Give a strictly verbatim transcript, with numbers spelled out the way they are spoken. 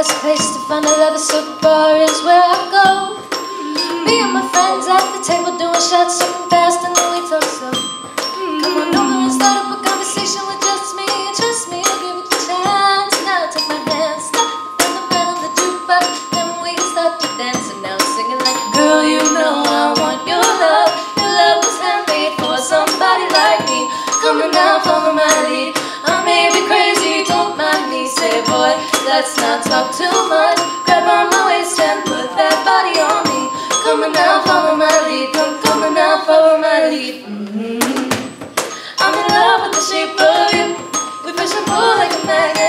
best place to find a lover, so the bar is where I go. Me and my friends at the table doing shots, sipping fast, and then we talk slow. Come on over and start up a conversation with just me, and trust me, I'll give it a chance. Now take my hand, stop the the bread on the jukebox, then we can start to dance. And now I'm singing like, girl, you know I want your love. Your love was handmade for somebody like me. Come on now, follow my lead. I may be crazy, don't mind me. Say, boy, let's not talk too much. Grab on my waist and put that body on me. Come on now, follow my lead. Come, come on now, follow my lead. Mm-hmm. I'm in love with the shape of you. We push and pull like a magnet.